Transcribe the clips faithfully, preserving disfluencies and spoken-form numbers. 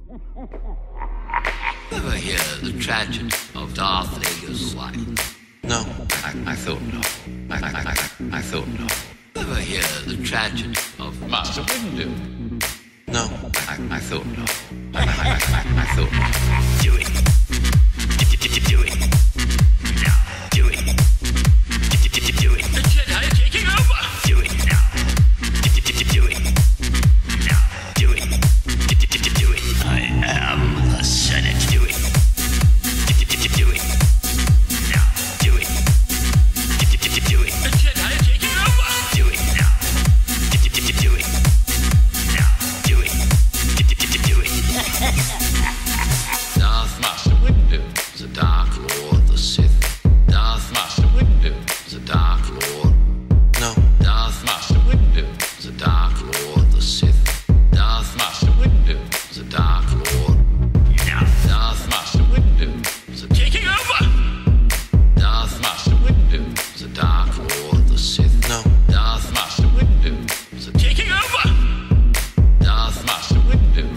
Ever hear the tragedy of Darth Vader's wife? No, I, I thought no. I, I, I, I thought no. Ever hear the tragedy of Master Windu? No, I, I thought no. I, I, I, I thought no. Do it. Do it. Now. Do it. Do it. The Jedi are taking over. Do it now. Do it. Now. Do it. Do it. I am the Senate. Do it. Do it. Now. Do it. Do it. The Jedi are taking over. Do it now. Do it. Now. Do it. Do it. Darth Master Windu is a Dark Lord, the Sith. Darth Master Windu is a Dark Lord. No. Darth Master Windu is a Dark Lord, the Sith. Darth Master Windu is a Dark Lord. Now. Darth Master Windu is a taking over. Darth Master Windu is a Dark Lord, the Sith. No. Darth Master Windu is a taking over. Darth Master Windu.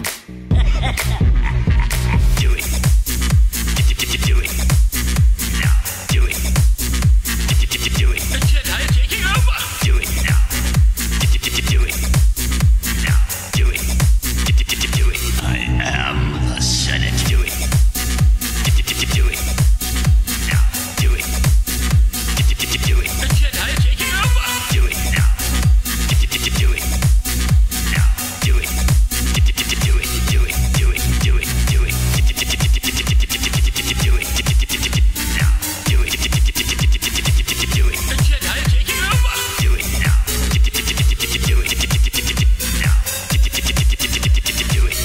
Do it. Do it. Now. Do it. Do it. The Jedi are taking over. Do it now. Do it. Now. Do it. Do it. I am the Senate. Do it. Do it. Now. Do it. Do it. The Jedi are taking over. Do it now. Do it. Now. Do it. Do it. Do it. Do it. Do it. Do it. Do it. Now. Do it. Do it. The Jedi are taking over. Do it now. Do it. Now. Do it.